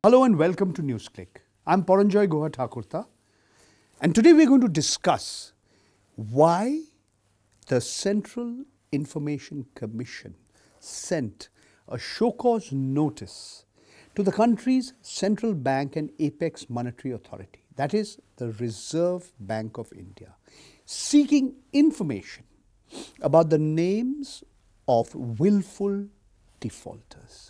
Hello and welcome to Newsclick. I'm Paranjoy Guha Thakurta, and today we're going to discuss why the Central Information Commission sent a show cause notice to the country's central bank and apex monetary authority, that is the Reserve Bank of India, seeking information about the names of willful defaulters.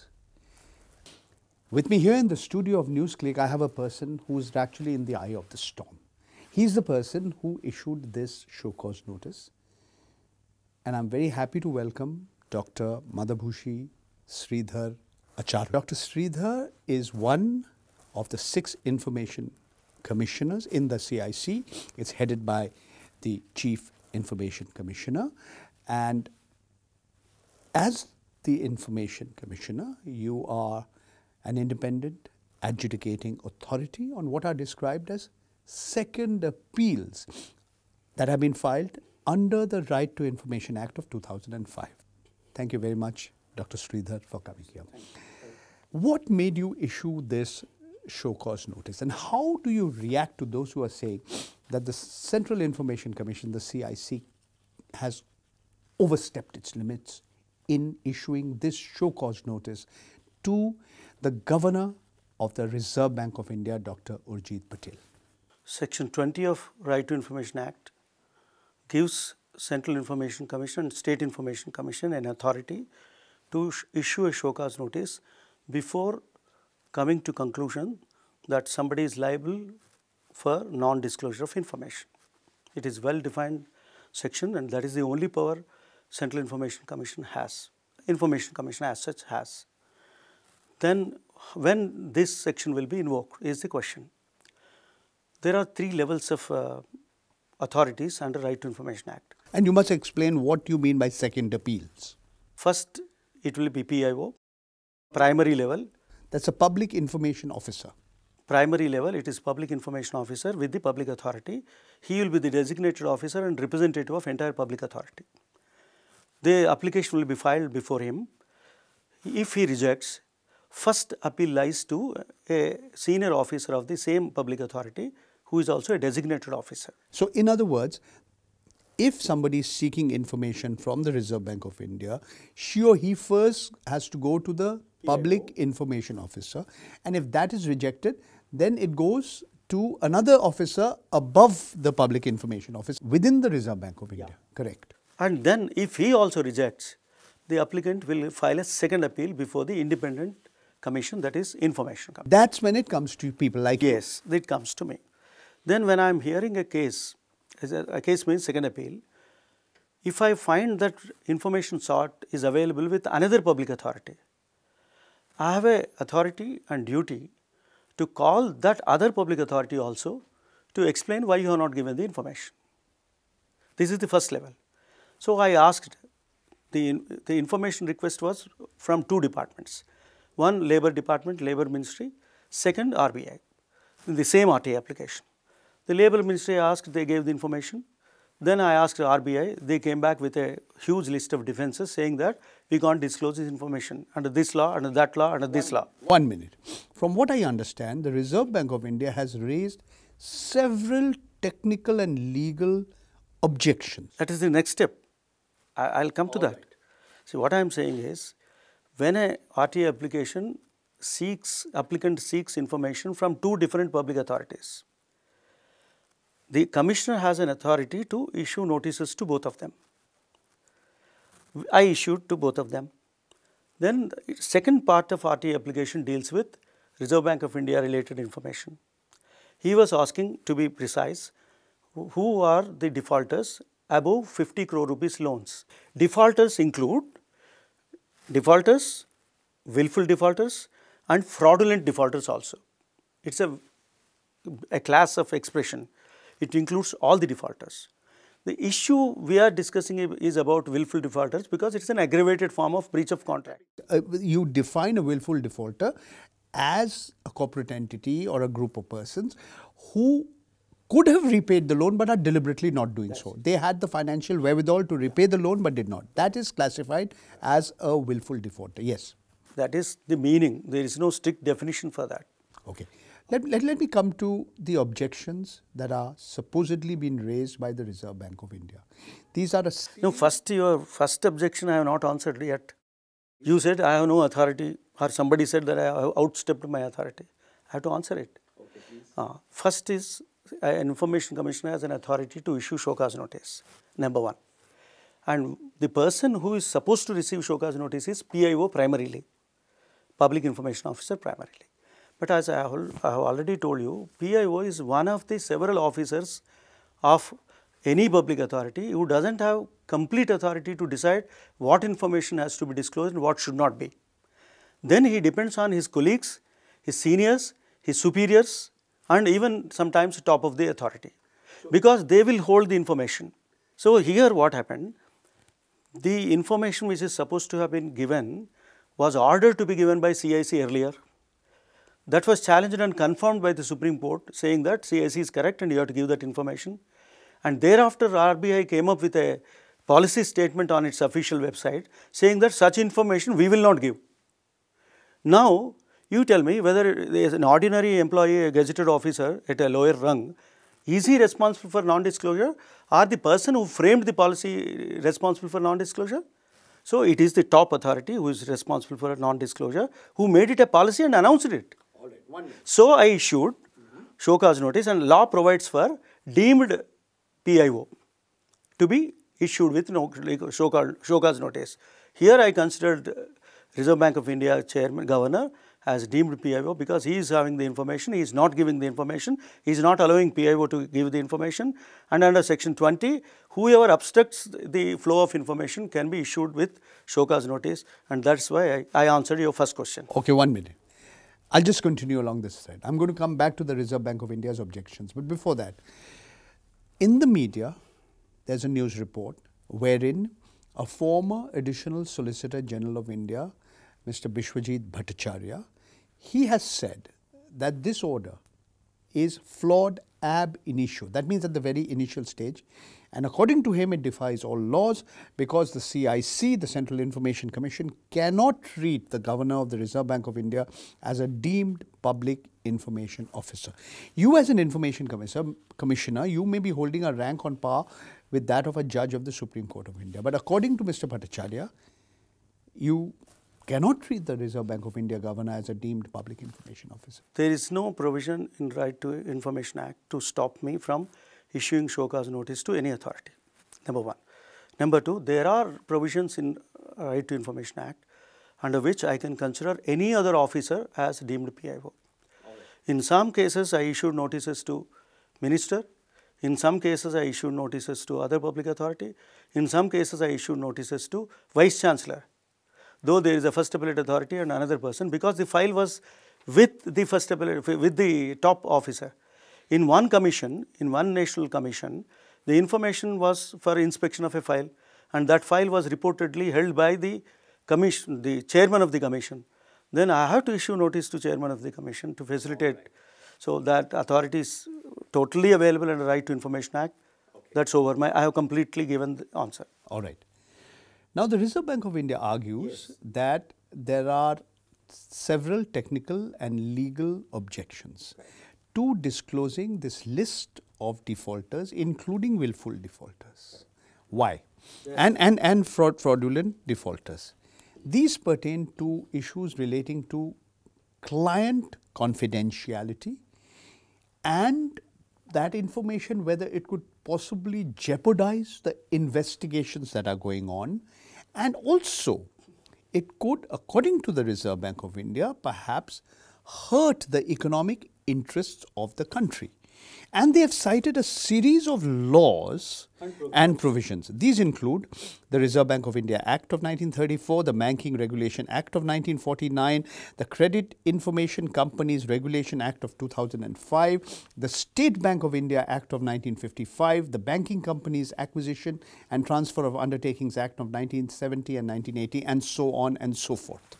With me here in the studio of Newsclick, I have a person who is actually in the eye of the storm. He's the person who issued this show cause notice. And I'm very happy to welcome Dr. Madhabhushi Sridhar Acharyulu. Dr. Sridhar is one of the 6 information commissioners in the CIC. It's headed by the Chief Information Commissioner. And as the Information Commissioner, you are an independent adjudicating authority on what are described as second appeals that have been filed under the Right to Information Act of 2005. Thank you very much, Dr. Sridhar, for coming here. What made you issue this show cause notice, and how do you react to those who are saying that the Central Information Commission, the CIC, has overstepped its limits in issuing this show cause notice to the Governor of the Reserve Bank of India, Dr. Urjit Patel? Section 20 of Right to Information Act gives Central Information Commission and State Information Commission an authority to issue a show cause notice before coming to conclusion that somebody is liable for non-disclosure of information. It is well defined section, and that is the only power Central Information Commission has. Information Commission as such has. Then when this section will be invoked is the question. There are 3 levels of authorities under Right to Information Act. And you must explain what you mean by second appeals. First, it will be PIO, primary level. That's a public information officer. Primary level, it is public information officer with the public authority. He will be the designated officer and representative of entire public authority. The application will be filed before him. If he rejects, first appeal lies to a senior officer of the same public authority who is also a designated officer. So in other words, if somebody is seeking information from the Reserve Bank of India, she or he first has to go to the public information officer, and if that is rejected, then it goes to another officer above the public information office within the Reserve Bank of India. Correct. And then if he also rejects, the applicant will file a second appeal before the independent commission, that is Information Commission. That's when it comes to people like Yes, it comes to me. Then when I am hearing a case means second appeal, if I find that information sought is available with another public authority, I have a authority and duty to call that other public authority also to explain why you have not given the information. This is the first level. So I asked, the information request was from 2 departments. One, Labour Department, Labour Ministry. Second, RBI, in the same RTA application. The Labour Ministry asked, they gave the information. Then I asked RBI, they came back with a huge list of defences saying that we can't disclose this information under this law, under that law, under this law. 1 minute. From what I understand, the Reserve Bank of India has raised several technical and legal objections. That is the next step. I'll come to that. See, what I am saying is, when a RTA application applicant seeks information from 2 different public authorities, the commissioner has an authority to issue notices to both of them. I issued to both of them. Then the second part of RTA application deals with Reserve Bank of India related information. He was asking, to be precise, who are the defaulters above 50 crore rupees loans. Defaulters include defaulters, willful defaulters, and fraudulent defaulters also. It's a class of expression. It includes all the defaulters. The issue we are discussing is about willful defaulters because it's an aggravated form of breach of contract. You define a willful defaulter as a corporate entity or a group of persons who could have repaid the loan but are deliberately not doing so. They had the financial wherewithal to repay the loan but did not. That is classified as a willful defaulter. Yes. That is the meaning. There is no strict definition for that. Okay. Let me come to the objections that are supposedly being raised by the Reserve Bank of India. These are No, first your first objection I have not answered yet. You said I have no authority, or somebody said that I have outstepped my authority. I have to answer it. Okay, please. First is an information commissioner has an authority to issue show cause notice, number one. And the person who is supposed to receive show cause notice is PIO primarily, Public Information Officer primarily. But as I have already told you, PIO is one of the several officers of any public authority who does not have complete authority to decide what information has to be disclosed and what should not be. Then he depends on his colleagues, his seniors, his superiors, and even sometimes top of the authority, because they will hold the information. So here what happened, the information which is supposed to have been given was ordered to be given by CIC earlier. That was challenged and confirmed by the Supreme Court, saying that CIC is correct and you have to give that information. And thereafter RBI came up with a policy statement on its official website saying that such information we will not give. Now you tell me whether there is an ordinary employee, a gazetted officer at a lower rung, is he responsible for non-disclosure, or the person who framed the policy responsible for non-disclosure? So it is the top authority who is responsible for non-disclosure, who made it a policy and announced it. All right, 1 minute. So I issued show cause notice, and law provides for deemed PIO to be issued with show cause notice. Here I considered Reserve Bank of India chairman, governor as deemed PIO because he is having the information, he is not giving the information, he is not allowing PIO to give the information, and under section 20, whoever obstructs the flow of information can be issued with show cause notice, and that is why I answered your first question. Okay, 1 minute. I'll just continue along this thread. I'm going to come back to the Reserve Bank of India's objections, but before that, in the media, there's a news report wherein a former Additional Solicitor General of India, Mr. Bishwajit Bhattacharya, he has said that this order is flawed ab initio. That means at the very initial stage. And according to him, it defies all laws because the CIC, the Central Information Commission, cannot treat the Governor of the Reserve Bank of India as a deemed public information officer. You as an information commissioner, you may be holding a rank on par with that of a judge of the Supreme Court of India. But according to Mr. Bhattacharya, you cannot treat the Reserve Bank of India governor as a deemed public information officer. There is no provision in Right to Information Act to stop me from issuing show cause notice to any authority, number one. Number two, there are provisions in Right to Information Act under which I can consider any other officer as deemed PIO. In some cases, I issued notices to minister. In some cases, I issued notices to other public authority. In some cases, I issued notices to Vice Chancellor, though there is a first appellate authority and another person, because the file was with the first appellate, with the top officer. In one commission, in one national commission, the information was for inspection of a file, and that file was reportedly held by the commission, the chairman of the commission. Then I have to issue notice to chairman of the commission to facilitate. So that authority is totally available under Right to Information Act. Okay. That's over. I have completely given the answer. All right. Now, the Reserve Bank of India argues that there are several technical and legal objections to disclosing this list of defaulters, including willful defaulters. Why? And fraudulent defaulters. These pertain to issues relating to client confidentiality and that information, whether it could possibly jeopardize the investigations that are going on, and also it could, according to the Reserve Bank of India, perhaps hurt the economic interests of the country. And they have cited a series of laws and provisions. These include the Reserve Bank of India Act of 1934, the Banking Regulation Act of 1949, the Credit Information Companies Regulation Act of 2005, the State Bank of India Act of 1955, the Banking Companies Acquisition and Transfer of Undertakings Act of 1970 and 1980, and so on and so forth.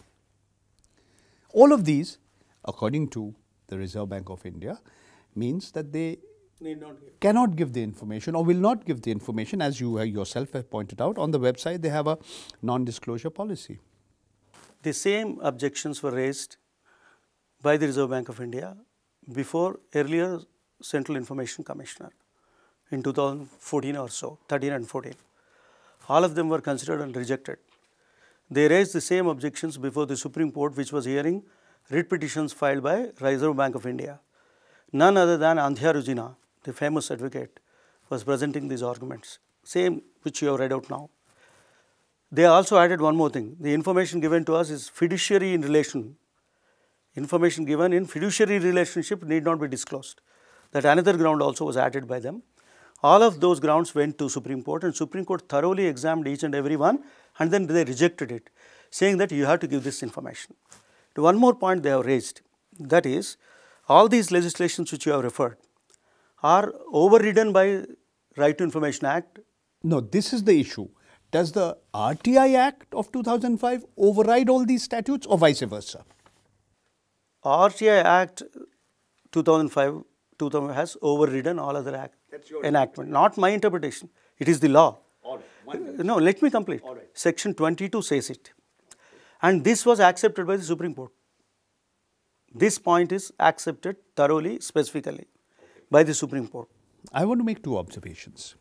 All of these, according to the Reserve Bank of India, means that they cannot give the information or will not give the information, as you yourself have pointed out. On the website, they have a non-disclosure policy. The same objections were raised by the Reserve Bank of India before earlier Central Information Commissioner in 2014 or so, 13 and 14. All of them were considered and rejected. They raised the same objections before the Supreme Court, which was hearing writ petitions filed by Reserve Bank of India. None other than Andhya Rujina, the famous advocate, was presenting these arguments, same which you have read out now. They also added one more thing: the information given to us is fiduciary in relation. Information given in fiduciary relationship need not be disclosed. That another ground also was added by them. All of those grounds went to Supreme Court, and Supreme Court thoroughly examined each and every one, and then they rejected it, saying that you have to give this information. One more point they have raised, that is, all these legislations which you have referred are overridden by Right to Information Act. No, this is the issue. Does the RTI Act of 2005 override all these statutes or vice versa? RTI Act 2005 has overridden all other enactment. Not my interpretation. It is the law. All right. No, let me complete. All right. Section 22 says it. And this was accepted by the Supreme Court. This point is accepted thoroughly, specifically by the Supreme Court. I want to make two observations.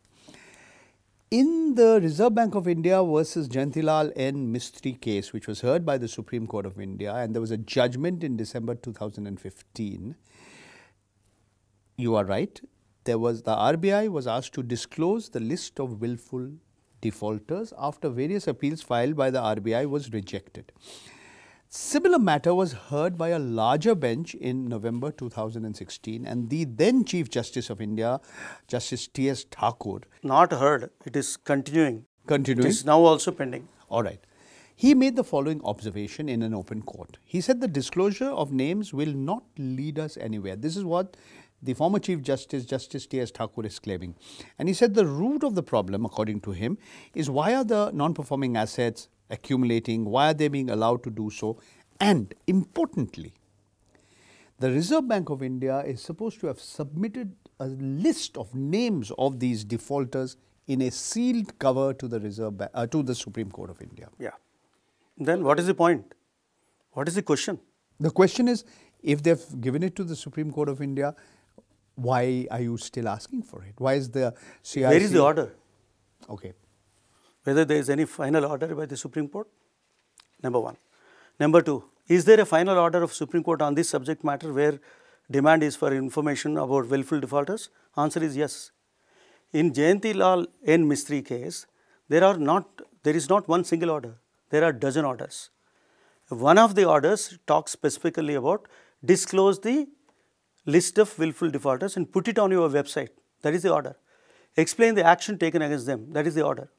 In the Reserve Bank of India versus Jayantilal N. Mistry case, which was heard by the Supreme Court of India, and there was a judgment in December 2015, you are right, the RBI was asked to disclose the list of willful defaulters after various appeals filed by the RBI was rejected. Similar matter was heard by a larger bench in November 2016, and the then Chief Justice of India, Justice T.S. Thakur. Not heard, it is continuing. Continuing? It is now also pending. All right. He made the following observation in an open court. He said the disclosure of names will not lead us anywhere. This is what the former Chief Justice, Justice T.S. Thakur, is claiming. And he said the root of the problem, according to him, is why are the non-performing assets accumulating, why are they being allowed to do so, and importantly, the Reserve Bank of India is supposed to have submitted a list of names of these defaulters in a sealed cover to the Supreme Court of India. Yeah. Then what is the point? What is the question? The question is, if they've given it to the Supreme Court of India, why are you still asking for it? Why is the CIC... Where is the order? Okay. Whether there is any final order by the Supreme Court, number one. Number two, is there a final order of Supreme Court on this subject matter where demand is for information about willful defaulters? Answer is yes. In Jayantilal N. Mistry case, there is not one single order, there are dozen orders. One of the orders talks specifically about disclose the list of willful defaulters and put it on your website, that is the order. Explain the action taken against them, that is the order.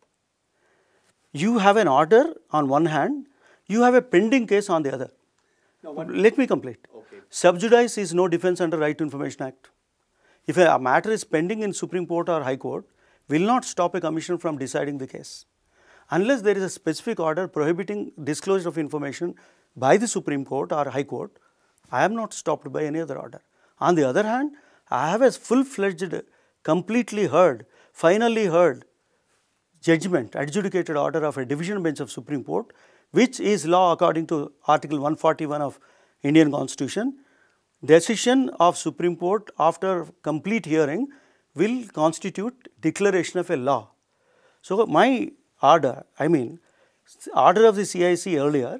You have an order on one hand, you have a pending case on the other. Let me complete. Okay. Sub judice is no defense under Right to Information Act. If a matter is pending in Supreme Court or High Court, will not stop a commission from deciding the case. Unless there is a specific order prohibiting disclosure of information by the Supreme Court or High Court, I am not stopped by any other order. On the other hand, I have a full-fledged, completely heard, finally heard judgment, adjudicated order of a division bench of Supreme Court, which is law according to Article 141 of Indian Constitution. Decision of Supreme Court after complete hearing will constitute declaration of a law. So, my order, order of the CIC earlier,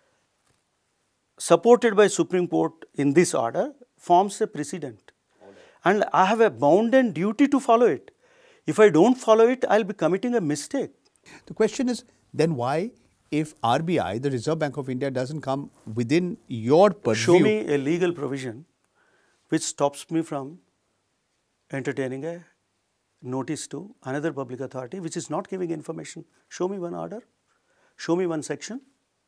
supported by Supreme Court in this order, forms a precedent. And I have a bounden duty to follow it. If I don't follow it, I will be committing a mistake. The question is, then why, if RBI, the Reserve Bank of India, doesn't come within your purview? Show me a legal provision which stops me from entertaining a notice to another public authority which is not giving information. Show me one order, show me one section.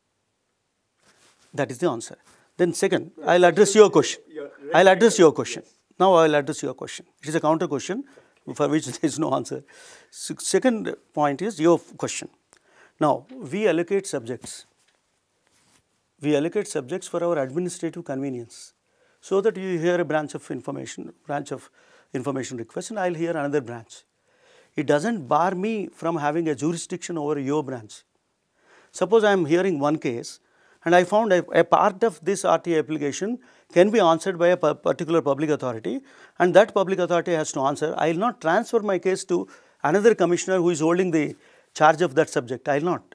That is the answer. Then second, I will address your question. I will address your question. Now I will address your question. It is a counter question for which there is no answer. Second point is your question. Now, we allocate subjects. We allocate subjects for our administrative convenience, so that you hear a branch of information request, and I will hear another branch. It does not bar me from having a jurisdiction over your branch. Suppose I am hearing one case, and I found a part of this RTA application can be answered by a particular public authority, and that public authority has to answer. I will not transfer my case to another commissioner who is holding the charge of that subject. I will not.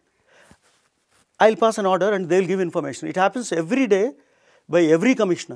I will pass an order and they will give information. It happens every day by every commissioner.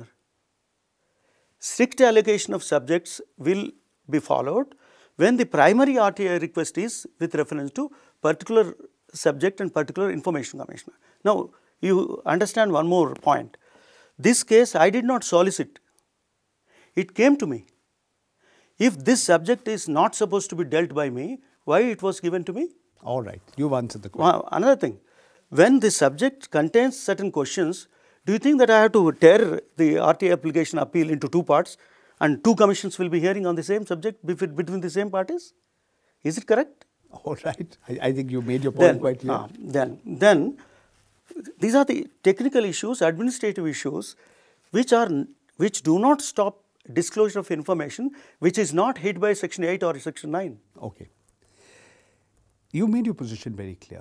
Strict allocation of subjects will be followed when the primary RTA request is with reference to particular subject and particular information commissioner. Now, you understand one more point. This case I did not solicit, it came to me. If this subject is not supposed to be dealt by me, why it was given to me? All right, you've answered the question. Another thing, when the subject contains certain questions, do you think that I have to tear the RTA application appeal into two parts and two commissions will be hearing on the same subject between the same parties? Is it correct? All right, I think you made your point quite clear. Then these are the technical issues, administrative issues, which do not stop disclosure of information, which is not hid by section 8 or section 9. Okay. You made your position very clear.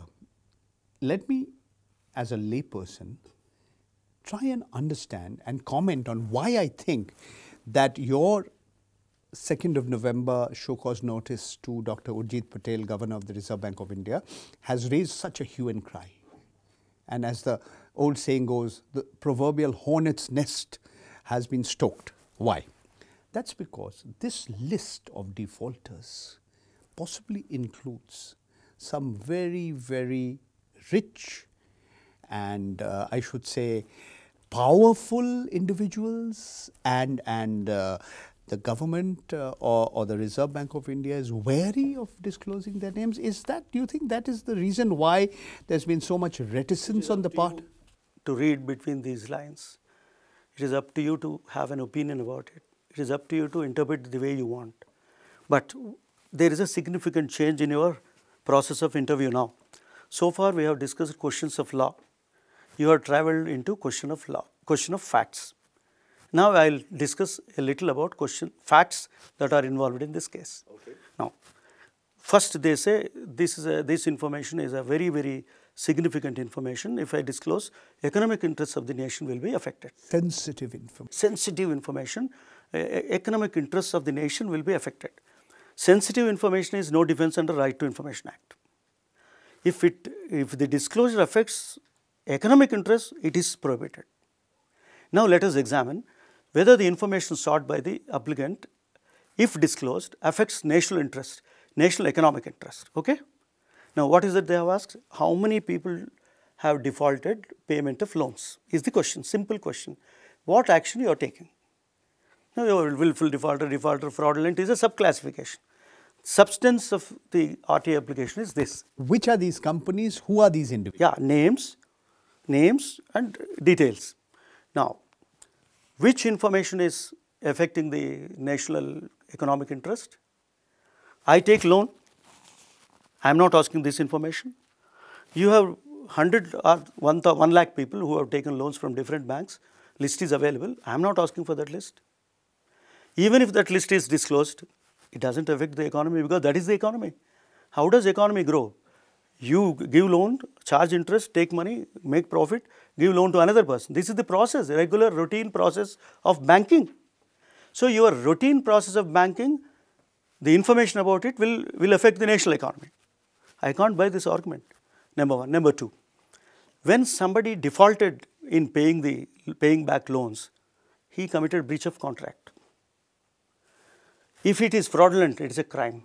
Let me, as a layperson, try and understand and comment on why I think that your 2nd of November show cause notice to Dr. Urjit Patel, Governor of the Reserve Bank of India, has raised such a hue and cry. And as the old saying goes, the proverbial hornet's nest has been stoked. Why? That's because this list of defaulters possibly includes some very, very rich and I should say powerful individuals, and the government or the Reserve Bank of India is wary of disclosing their names. Do you think that is the reason why there's been so much reticence on the part? To read between these lines, it is up to you to have an opinion about it. It is up to you to interpret it the way you want. But there is a significant change in your process of interview now. So far we have discussed questions of law. You have travelled into question of law, question of facts. Now I will discuss a little about facts that are involved in this case. Okay. Now, first they say this information is a very, very significant information. If I disclose, economic interests of the nation will be affected. Sensitive information. Sensitive information, economic interests of the nation will be affected. Sensitive information is no defense under Right to Information Act. If the disclosure affects economic interests, it is prohibited. Now let us examine whether the information sought by the applicant, if disclosed, affects national interest, national economic interest. Okay? Now what is it they have asked? How many people have defaulted payment of loans? Is the question, simple question. What action you are taking? Now your willful defaulter, fraudulent is a subclassification. Substance of the RTA application is this. Which are these companies? Who are these individuals? Yeah, names and details. Now, which information is affecting the national economic interest? I take loan, I am not asking this information. You have 100 or 1 lakh people who have taken loans from different banks, list is available, I am not asking for that list. Even if that list is disclosed, it does not affect the economy because that is the economy. How does economy grow? You give loan, charge interest, take money, make profit, give loan to another person. This is the process, regular routine process of banking. So your routine process of banking, the information about it will affect the national economy. I can't buy this argument, number one. Number two, when somebody defaulted in paying back loans, he committed breach of contract. If it is fraudulent, it is a crime.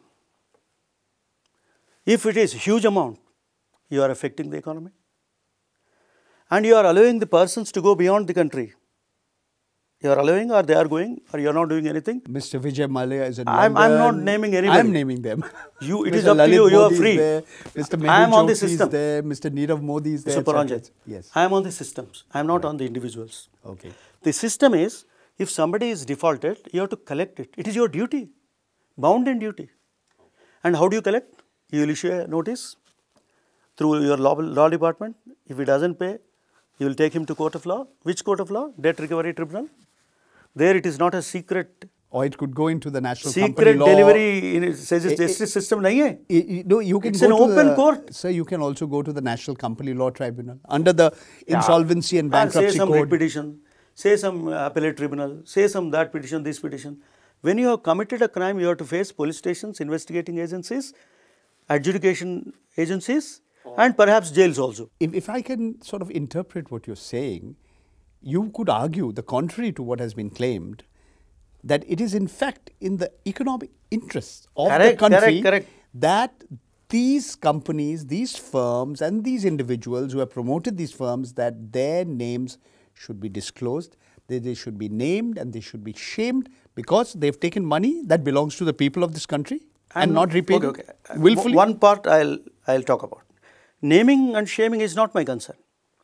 If it is huge amount, you are affecting the economy. And you are allowing the persons to go beyond the country. You are allowing, or they are going, or you are not doing anything. Mr. Vijay Mallya is in London. I am not naming anybody. I am naming them. It is up to you, you are free. Mr. I am on the system. There, Mr. Nirav Modi is there. Mr. Paranjit. Yes. I am on the systems. I am not on the individuals. Okay. The system is, if somebody is defaulted, you have to collect it. It is your duty, bound in duty. And how do you collect? You will issue a notice through your law department. If he does not pay, you will take him to court of law. Which court of law? Debt Recovery Tribunal. There it is not a secret or it could go into the national Secret company law. delivery in justice system nahi hai. No, you can It's go an to open the, court. Sir, you can also go to the National Company Law Tribunal under the Insolvency and Bankruptcy Say some writ Code. petition, say some appellate tribunal, say some that petition, this petition. When you have committed a crime, you have to face police stations, investigating agencies, adjudication agencies, and perhaps jails also. If I can sort of interpret what you're saying, you could argue the contrary to what has been claimed, that it is in fact in the economic interests of the country that these companies, these firms and these individuals who have promoted these firms, that their names should be disclosed, that they should be named and they should be shamed because they've taken money that belongs to the people of this country and not repaid willfully. One part I'll talk about. Naming and shaming is not my concern.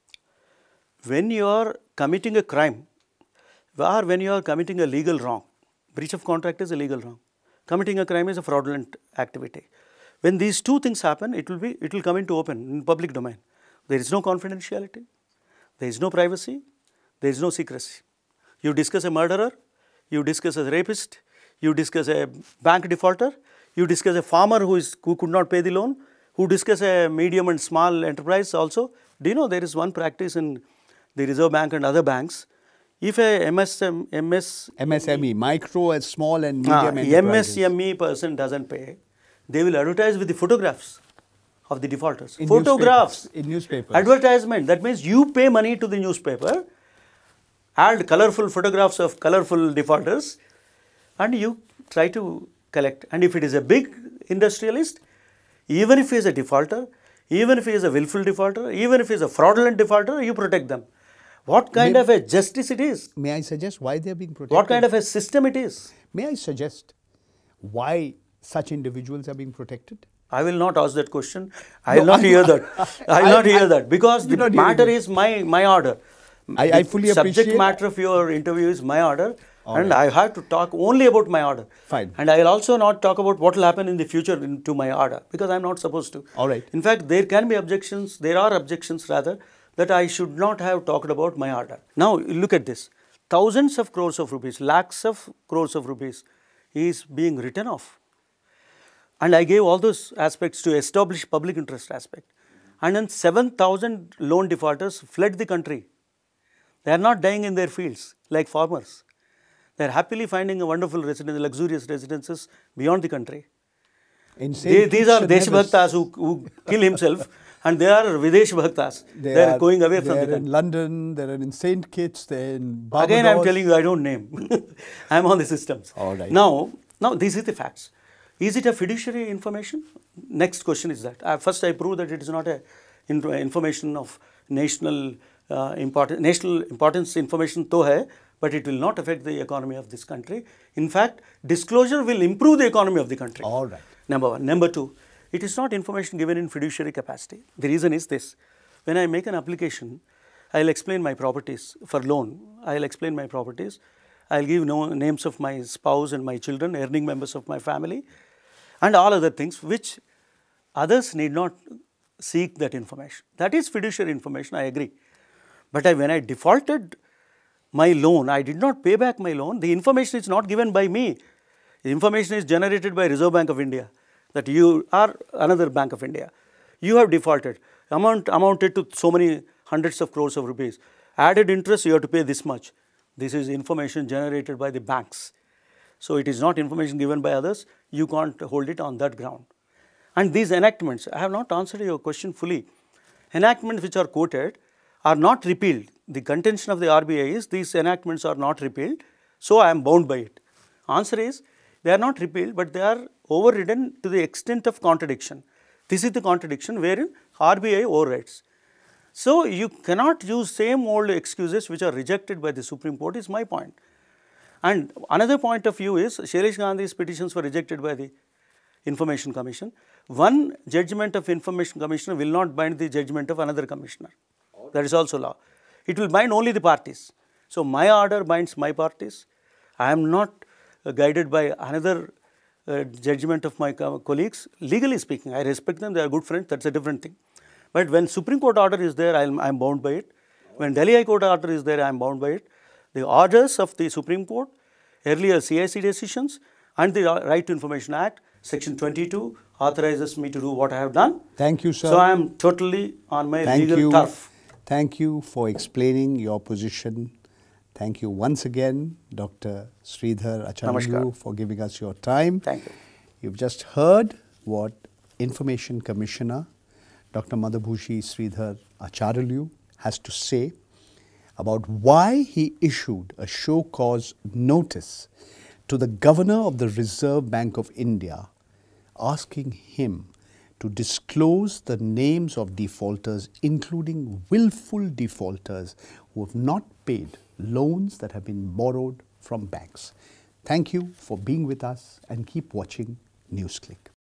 When you are committing a crime or when you are committing a legal wrong, breach of contract is a legal wrong. Committing a crime is a fraudulent activity. When these two things happen, it will come into open in public domain. There is no confidentiality, there is no privacy, there is no secrecy. You discuss a murderer, you discuss a rapist, you discuss a bank defaulter, you discuss a farmer who could not pay the loan, who discuss a medium and small enterprise also. Do you know there is one practice in the Reserve Bank and other banks? If a MSME, micro and small and medium enterprises. MSME person doesn't pay, they will advertise with the photographs of the defaulters. In Photographs. In newspapers. Advertisement. That means you pay money to the newspaper, add colorful photographs of colorful defaulters, and you try to collect. And if it is a big industrialist, even if he is a defaulter, even if he is a willful defaulter, even if he is a fraudulent defaulter, you protect them. What kind of a justice it is? May I suggest why they are being protected? What kind of a system it is? May I suggest why such individuals are being protected? I will not ask that question. I will not hear that. I will not hear that because the matter is my order. I fully appreciate. Subject matter of your interview is my order, and I have to talk only about my order. Fine. And I will also not talk about what will happen in the future to my order because I am not supposed to. All right. In fact, there can be objections. There are objections rather that I should not have talked about my order. Now look at this. Thousands of crores of rupees, lakhs of crores of rupees is being written off. And I gave all those aspects to establish public interest aspect. And then 7,000 loan defaulters fled the country. They are not dying in their fields like farmers. They are happily finding a wonderful residence, luxurious residences beyond the country. These are Desh Bhaktas who kill himself, and they are Videsh Bhaktas. They are going away from the country. They are in London, they are in St. Kitts, they are in Barbados. Again, I am telling you, I don't name. I am on the systems. All right. Now, these are the facts. Is it a fiduciary information? Next question is that. First, I prove that it is not a information of national importance information to hai, but it will not affect the economy of this country. In fact, disclosure will improve the economy of the country. All right. Number one. Number two, it is not information given in fiduciary capacity. The reason is this. When I make an application, I will explain my properties for loan. I will explain my properties. I will give names of my spouse and my children, earning members of my family, and all other things which others need not seek that information. That is fiduciary information, I agree. But when I defaulted my loan, I did not pay back my loan, the information is not given by me. The information is generated by Reserve Bank of India, that you are another Bank of India. You have defaulted, amounted to so many hundreds of crores of rupees. Added interest, you have to pay this much. This is information generated by the banks. So it is not information given by others, you can't hold it on that ground. And these enactments, I have not answered your question fully. Enactments which are quoted are not repealed. The contention of the RBI is these enactments are not repealed, so I am bound by it. Answer is, they are not repealed, but they are overridden to the extent of contradiction. This is the contradiction wherein RBI overrides. So you cannot use same old excuses which are rejected by the Supreme Court is my point. And another point of view is Shailesh Gandhi's petitions were rejected by the Information Commission. One judgment of Information Commissioner will not bind the judgment of another commissioner. That is also law. It will bind only the parties. So my order binds my parties. I am not guided by another judgment of my colleagues. Legally speaking, I respect them, they are good friends, that is a different thing. But when Supreme Court order is there, I am bound by it. When Delhi High Court order is there, I am bound by it. The orders of the Supreme Court, earlier CIC decisions and the Right to Information Act, Section 22 authorizes me to do what I have done. Thank you, sir. So I am totally on my legal turf. Thank you for explaining your position. Thank you once again, Dr. Sridhar Acharyulu, for giving us your time. Thank you. You've just heard what Information Commissioner Dr. Madhubhushi Sridhar Acharyulu has to say about why he issued a show cause notice to the Governor of the Reserve Bank of India, asking him to disclose the names of defaulters, including willful defaulters who have not paid loans that have been borrowed from banks. Thank you for being with us and keep watching Newsclick.